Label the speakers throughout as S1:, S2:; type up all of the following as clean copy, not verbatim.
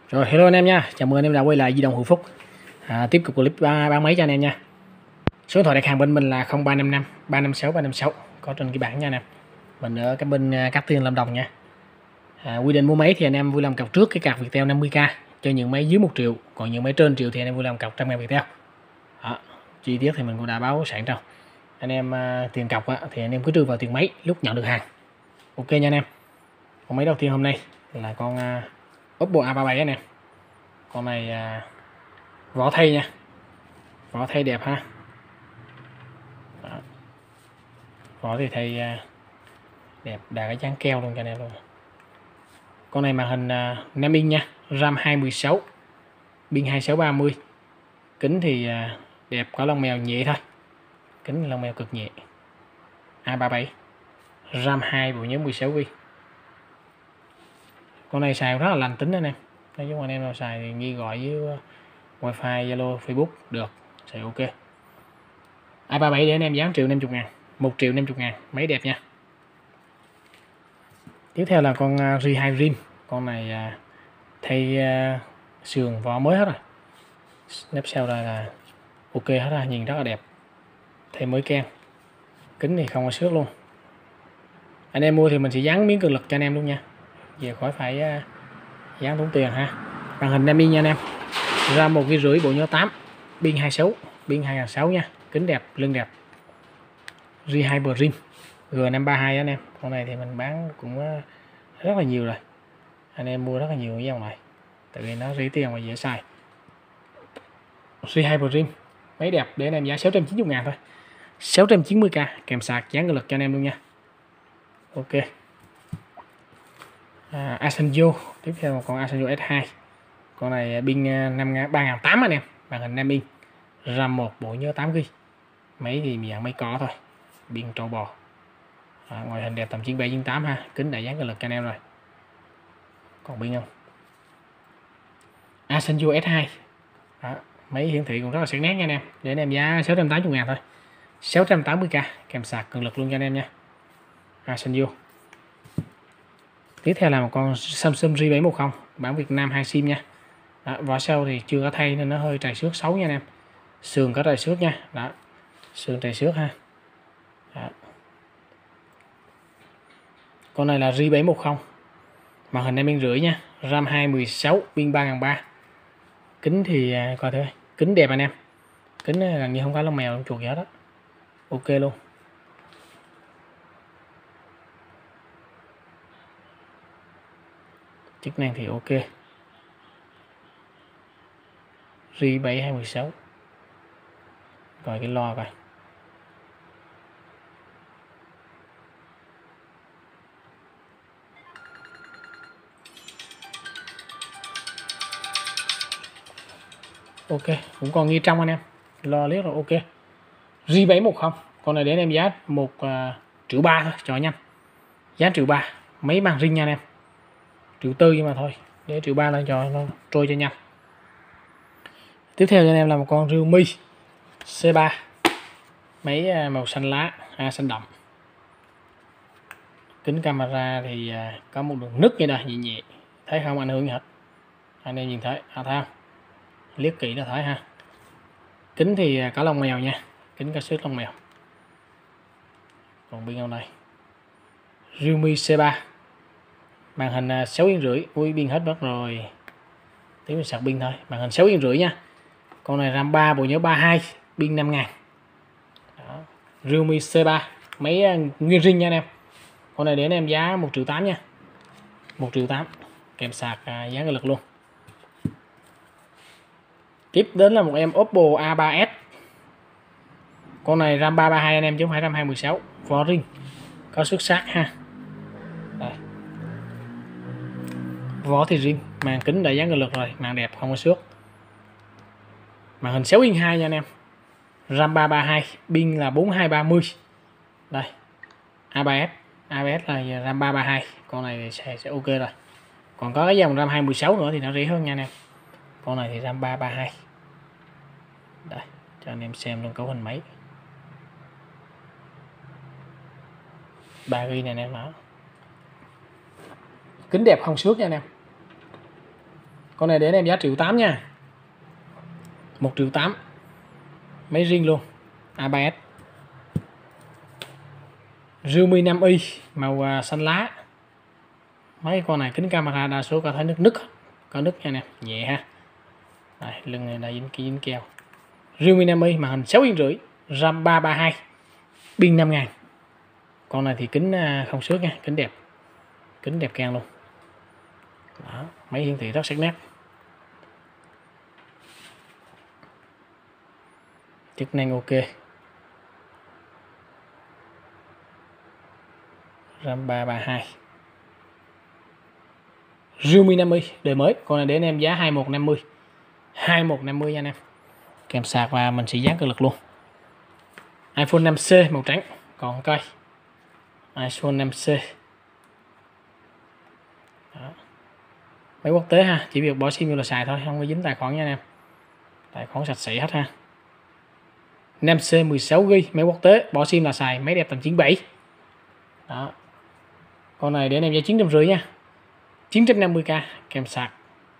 S1: Rồi hello anh em nha, chào mừng anh em đã quay lại Di động Hữu Phúc. Tiếp tục clip bán máy cho anh em nha. Số điện thoại đặt hàng bên mình là 0355 356 356, có trên cái bảng nha anh em. Mình ở cái bên Cát Tiên Lâm Đồng nha. Quy định mua máy thì anh em vui lòng cọc trước cái card Viettel 50k cho những máy dưới 1 triệu, còn những máy trên triệu thì anh em vui lòng cọc 100.000 Viettel. Chi tiết thì mình cũng đã báo sẵn trong. Anh em tiền cọc thì anh em cứ trừ vào tiền máy lúc nhận được hàng. Ok nha anh em. Con máy đầu tiên hôm nay là con Oppo A37 anh em. Con này vỏ thay nha, vỏ thay đẹp ha. Đó. Vỏ thì thay đẹp, đạt cái dáng keo luôn cho anh em luôn. Con này màn hình 5 inch nha, RAM 216, pin 2630, kính thì đẹp, có lông mèo nhẹ thôi, kính lông mèo cực nhẹ. A37, RAM 2, bộ nhớ 16GB. Con này xài rất là lành tính anh em, nói chung anh em nào xài thì nghi gọi với wifi, Zalo, Facebook được, xài ok. A37 để anh em giá 1.050.000, 1.050.000, máy đẹp nha. Tiếp theo là con Ri2 Rim, con này thay sườn vỏ mới hết rồi, nếp sau đây là ok hết rồi, nhìn rất là đẹp, thay mới ken, kính thì không có xước luôn. Anh em mua thì mình sẽ dán miếng cường lực cho anh em luôn nha, về khỏi phải dán tốn tiền ha. Màn hình 5 inch nha anh em, RAM 1,5GB, bộ nhớ 8, pin 26, pin 2006 nha, kính đẹp, lưng đẹp. Ri2 Rim G532 anh em, con này thì mình bán cũng rất là nhiều rồi, anh em mua rất là nhiều cái dòng này tại vì nó rẻ tiền và dễ xài. Ri2 Rim máy đẹp để anh em giá 690.000 thôi, 690k kèm sạc, dán cường lực cho anh em luôn nha. Ok. Asanjo, tiếp theo một con Asanjo S2, con này pin 3800 anh em, màn hình 5 inch, RAM 1, bộ nhớ 8GB, máy thì dạng máy cỏ thôi, pin trâu bò. Ngoại hình đẹp tầm 97-98 ha, kính đã dán cường lực cho anh em rồi. Còn pin không? Asanjo S2. Đó, máy hiển thị cũng rất là sắc nét nha anh em, để anh em giá 680.000 thôi, 680k kèm sạc cường lực luôn cho anh em nha. Asanjo. Tiếp theo là một con Samsung J710, bản Việt Nam 2 sim nha. Đó, vỏ sau thì chưa có thay nên nó hơi trầy xước xấu nha anh em, sườn có trầy xước nha. Đó, sườn trầy xước ha. Đó. Con này là J710, màn hình 5,5 nha, RAM 216, pin 3300, kính thì coi thử, kính đẹp anh em, kính gần như không có lông mèo lông chuột gì hết đó, ok luôn. Chức năng thì ok. J7216, rồi cái lo coi. Ok, cũng còn như trong anh em, lo liếc rồi ok. J710, con này để anh em giá 1,3 triệu thôi cho nhanh, giá 1,3 triệu, mấy màn ring nha anh em, 1,4 triệu nhưng mà thôi, để 1,3 triệu lên cho nó trôi cho nhanh. Tiếp theo cho anh em là một con Realme C3, máy màu xanh lá, xanh đậm, kính camera thì có một đường nứt như này nhẹ nhẹ, thấy không ảnh hưởng gì hết, anh em nhìn thấy thấy không, liếc kỹ là thấy ha. Kính thì có lông mèo nha, kính có xước lông mèo. Còn pin này Realme C3, màn hình 6,5 inch, ui pin hết mất rồi, tí mình sạc pin thôi. Màn hình 6,5 inch nha, con này RAM 3, bộ nhớ 32, pin 5000. Đó. Realme C3, máy nguyên zin nha anh em, con này để anh em giá 1,8 triệu nha, 1,8 triệu kèm sạc giá cường lực luôn. Tiếp đến là một em Oppo A3s, con này RAM 332 anh em chứ không phải RAM 216, vỏ ring có xuất sắc ha. Đây. Vỏ thì ring, màn kính đã dán cường lực rồi, màn đẹp không có xước. Màn hình 6 inch 2 nha anh em, RAM 332, pin là 4230. Đây, A3s là RAM 332, con này thì sẽ ok rồi. Còn có cái dòng RAM 216 nữa thì nó rẻ hơn nha anh em. Con này thì RAM 332. Đây, cho anh em xem luôn cấu hình máy. 3GB này anh em đó. Kính đẹp không xước nha anh em. Con này để anh em giá 1.800.000 nha. 1.800.000. Máy riêng luôn. A3S. Realme 5i màu xanh lá. Mấy con này kính camera đa số có thấy nứt, có nứt nha nè, nhẹ ha. Đây, lưng này là dính keo. Realme 5i màn hình 6,5 inch, RAM 332, pin 5.000. Con này thì kính không xước nha, kính đẹp keng luôn. Đó, máy hiển thị rất sắc nét. Chức năng ok. RAM 332. Realme 5i đời mới. Con này để anh em giá 2150. 2150 nha anh em. Kèm sạc và mình sẽ dán cực lực luôn. iPhone 5C màu trắng còn coi. iPhone 5C. Đó. Máy quốc tế ha, chỉ việc bỏ sim vô là xài thôi, không có dính tài khoản nha anh em. Tài khoản sạch sẽ hết ha. 5C 16GB, máy quốc tế, bỏ sim là xài, máy đẹp tầm 97. Đó. Con này để anh em giá 950 nha. 950k kèm sạc.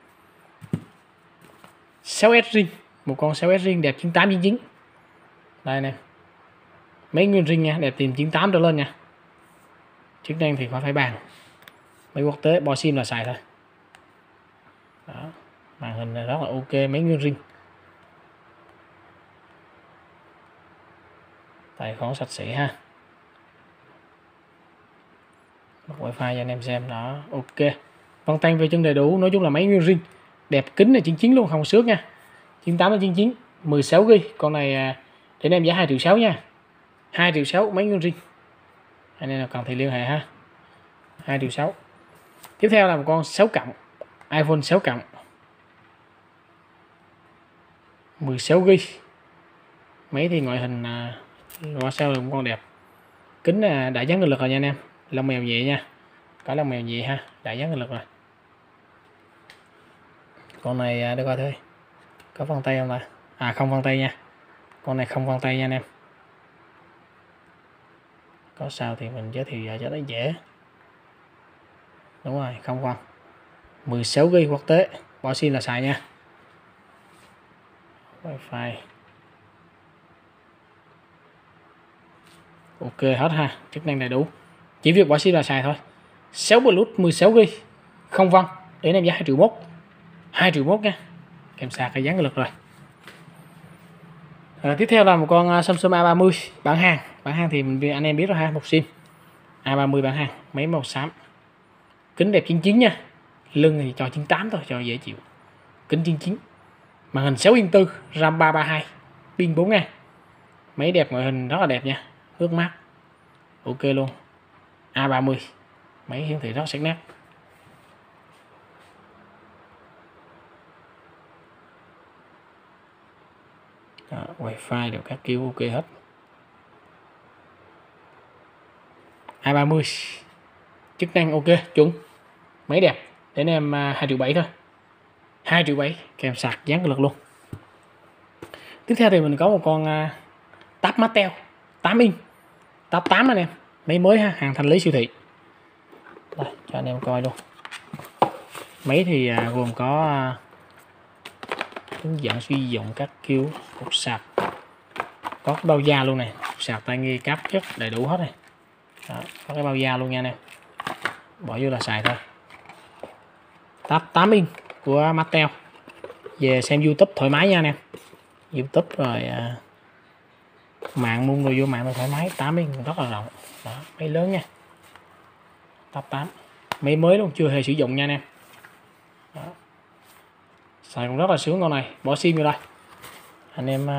S1: 6S ring, một con 6S ring đẹp 98 99. Đây nè. Mấy nguyên ring nha, đẹp tìm 98 trở lên nha. Chức năng thì phải bàn. Máy quốc tế, bỏ sim là xài thôi. Đó. Màn hình này rất là ok, mấy nguyên ring. Tài khoản sạch sẽ ha. Bật wifi cho anh em xem. Đó, ok. Vân tay về chân đầy đủ, nói chung là máy nguyên ring. Đẹp, kính là 99 luôn, không xước nha. 98 đến 99, 16GB. Con này để anh em giá 2.600.000 nha. 2.600.000 máy nguyên ring. Anh em nào cần thì liên hệ ha. 2.600.000. Tiếp theo là một con 6 cộng, iPhone 6 cộng. 16GB. Máy thì ngoại hình qua sau là một con đẹp. Kính đã dán cực lực rồi nha anh em. Lông mèo nhẹ nha. Có lông mèo nhẹ ha, đã dán cực lực rồi. Con này để coi thôi. Có vân tay không ta? Không vân tay nha. Con này không vân tay nha anh em. Có sao thì mình giới thiệu cho nó dễ. Đúng rồi, không vân. 16GB quốc tế, bỏ sim là xài nha. Wifi. Ok hết ha, chức năng đầy đủ. Chỉ việc bỏ sim là xài thôi. 6 Bluetooth 16GB, không vân, để anh em giá 2.100.000. 2.100.000 nha. Kèm sạc cái dán cực lực rồi. Tiếp theo là một con Samsung A30 bản hàng. Bản hàng thì anh em biết rồi ha, một sim. A30 bản hàng, máy màu xám. Kính đẹp 99 nha. Lưng thì cho 98 thôi, cho dễ chịu. Kính 99. Màn hình 6,4 inch, RAM 332, pin 4.000. Máy đẹp, ngoại hình rất là đẹp nha, ướt mát. Ok luôn. A30. Máy hiển thị rất sắc nét. Đó, wifi đều các kiểu ok hết. A30. Chức năng ok, chuẩn. Máy đẹp. Để anh em 2.700.000 thôi. 2.700.000 kèm sạc dán cực lực luôn. Tiếp theo thì mình có một con Tab Mattel 8 inch. Tab 8 anh em. Máy mới ha, hàng thanh lý siêu thị. Đây, cho anh em coi luôn. Máy thì gồm có hướng dẫn sử dụng các kiểu, cục sạc, có cái bao da luôn này, cục sạc, tai nghe, cáp chất đầy đủ hết này. Đó, có cái bao da luôn nha nè, bỏ vô là xài thôi. Tab 8 inch của Mattel. Về xem YouTube thoải mái nha nè, YouTube rồi mạng muôn rồi vô mạng rồi thoải mái. 8 inch rất là rộng. Đó, máy lớn nha. Tab 8 máy mới luôn, chưa hề sử dụng nha nè. Đó. Xài cũng rất là sướng con này, bỏ sim vô đây anh em.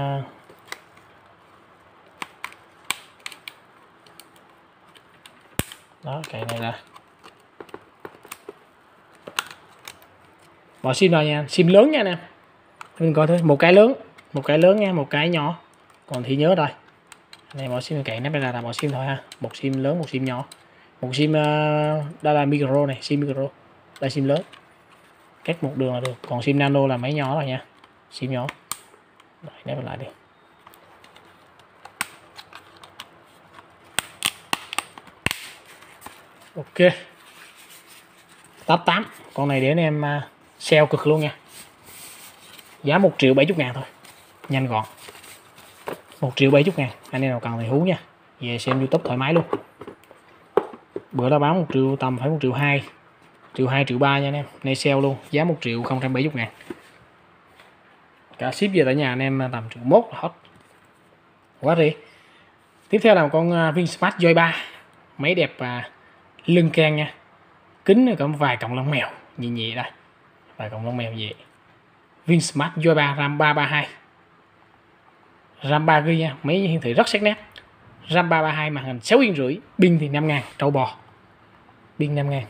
S1: Đó, cái này là bỏ sim vào nha, sim lớn nha nè. Mình coi thôi, một cái lớn nha, một cái nhỏ, còn thì nhớ đây. Anh em bỏ sim cậy nắp ra là bỏ sim thôi ha, một sim lớn, một sim nhỏ, một sim đây là micro này, sim micro, đây sim lớn, cách một đường là được, còn sim nano là máy nhỏ rồi nha, sim nhỏ. Đấy, nắp lại đi. Ok. Tab 8 con này để anh em Sale cực luôn nha. Giá 1.070.000 thôi. Nhanh gọn. 1.070.000. Anh em nào cần thì hú nha. Về xem YouTube thoải mái luôn. Bữa đó bán 1 triệu, tầm phải 1.2 triệu, 1.2 triệu 3 nha anh em. Nay sale luôn, giá 1.070.000. Cả ship về tại nhà anh em tầm 1.1 triệu là hết. Quá đi. Tiếp theo là con Vinsmart Joy 3. Máy đẹp lưng can nha. Kính có vài cọng lông mèo nhẹ nhẹ đây. Vài cọng lông mèo nhẹ. Vinsmart Joy 3 RAM 332. RAM 3GB nha, máy hiển thị rất sắc nét. RAM 332 màn hình 6,5 inch, pin thì 5.000, trâu bò. Pin 5.000.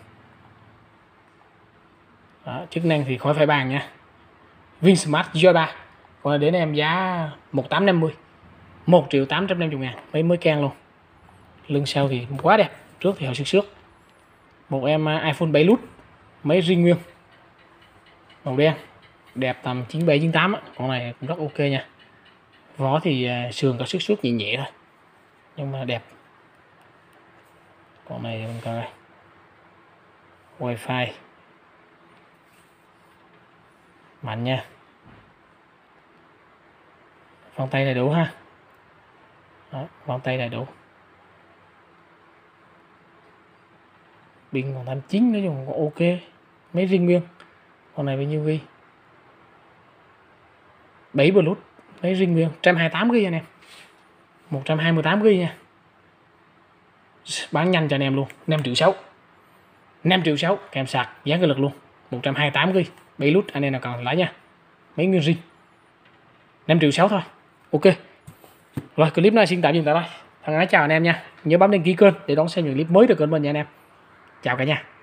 S1: Đó, chức năng thì khỏi phải bàn nha. Vinsmart Joy 3. Còn đến em giá 1.850. 1.850.000 mấy mới can luôn. Lưng sau thì quá đẹp, trước thì hơi xước. Một em iPhone 7 Plus, máy riêng nguyên, màu đen, đẹp tầm 97 98 á. Con này cũng rất ok nha. Vỏ thì sườn có xước nhẹ nhẹ thôi, nhưng mà đẹp. Con này mình coi wifi mạnh nha. Vòng tay đầy đủ ha. Đó, vòng tay đầy đủ. Pin còn 89, nói chung còn ok. Máy riêng nguyên. Con này bao nhiêu ghi? 7 Bluetooth, máy riêng nguyên, 128GB anh em. 128GB nha. Bán nhanh cho anh em luôn, 5.6 triệu. 5.6 triệu kèm sạc giá cơ lực luôn. 128GB, Bluetooth anh em nào còn lấy nha. Máy nguyên riêng. 5.6 triệu thôi. Ok. Rồi clip này xin tạm dừng tại đây. Thân ái chào anh em nha. Nhớ bấm đăng ký kênh để đón xem những clip mới từ kênh mình nha anh em. Chào cả nhà.